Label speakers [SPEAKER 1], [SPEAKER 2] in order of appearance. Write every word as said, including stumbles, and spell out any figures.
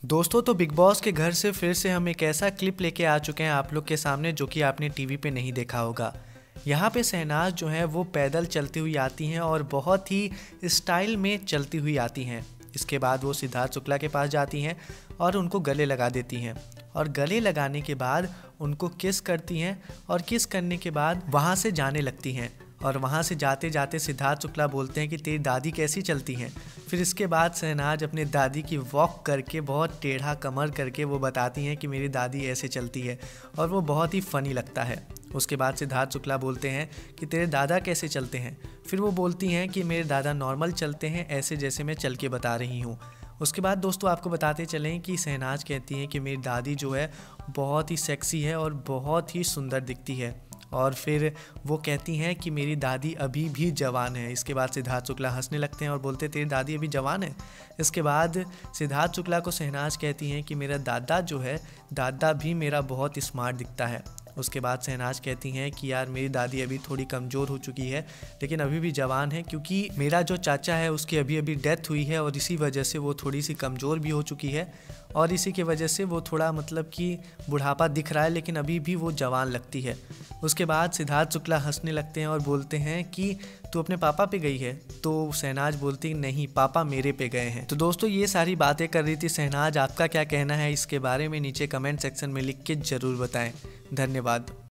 [SPEAKER 1] दोस्तों तो big boss के घर से फिर से हम एक ऐसा क्लिप लेके आ चुके हैं आप लोग के सामने जो कि आपने टीवी पे नहीं देखा होगा। यहाँ पे शहनाज जो है वो पैदल चलती हुई आती हैं और बहुत ही स्टाइल में चलती हुई आती हैं। इसके बाद वो सिद्धार्थ शुक्ला के पास जाती हैं और उनको गले लगा देती हैं और गले लगाने के बाद उनको किस करती हैं और किस करने के बाद वहाँ से जाने लगती हैं। और वहाँ से जाते जाते सिद्धार्थ शुक्ला बोलते हैं कि तेरी दादी कैसी चलती हैं। फिर इसके बाद शहनाज अपने दादी की वॉक करके बहुत टेढ़ा कमर करके वो बताती हैं कि मेरी दादी ऐसे चलती है और वो बहुत ही फ़नी लगता है। उसके बाद सिद्धार्थ शुक्ला बोलते हैं कि तेरे दादा कैसे चलते हैं। फिर वो बोलती हैं कि मेरे दादा नॉर्मल चलते हैं, ऐसे जैसे मैं चल के बता रही हूँ। उसके बाद दोस्तों आपको बताते चलें कि शहनाज कहती हैं कि मेरी दादी जो है बहुत ही सेक्सी है और बहुत ही सुंदर दिखती है। और फिर वो कहती हैं कि मेरी दादी अभी भी जवान है। इसके बाद सिद्धार्थ शुक्ला हंसने लगते हैं और बोलते हैं तेरी दादी अभी जवान है। इसके बाद सिद्धार्थ शुक्ला को शहनाज कहती हैं कि मेरा दादा जो है दादा भी मेरा बहुत स्मार्ट दिखता है। उसके बाद शहनाज कहती हैं कि यार मेरी दादी अभी थोड़ी कमज़ोर हो चुकी है लेकिन अभी भी जवान है, क्योंकि मेरा जो चाचा है उसकी अभी अभी डेथ हुई है और इसी वजह से वो थोड़ी सी कमज़ोर भी हो चुकी है और इसी की वजह से वो थोड़ा मतलब कि बुढ़ापा दिख रहा है, लेकिन अभी भी वो जवान लगती है। उसके बाद सिद्धार्थ शुक्ला हंसने लगते हैं और बोलते हैं कि तू अपने पापा पे गई है। तो शहनाज बोलती नहीं, पापा मेरे पे गए हैं। तो दोस्तों ये सारी बातें कर रही थी शहनाज। आपका क्या कहना है इसके बारे में नीचे कमेंट सेक्शन में लिख के ज़रूर बताएं। धन्यवाद।